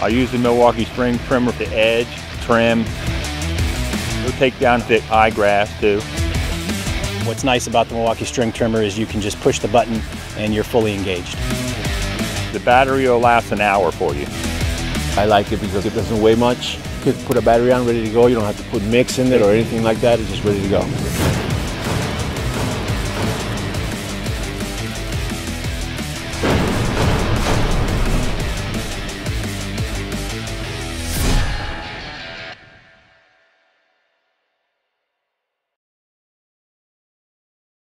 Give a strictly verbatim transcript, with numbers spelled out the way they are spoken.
I use the Milwaukee string trimmer to edge, trim. It'll take down thick high grass too. What's nice about the Milwaukee string trimmer is you can just push the button and you're fully engaged. The battery will last an hour for you. I like it because it doesn't weigh much. You could put a battery on ready to go. You don't have to put mix in it or anything like that. It's just ready to go.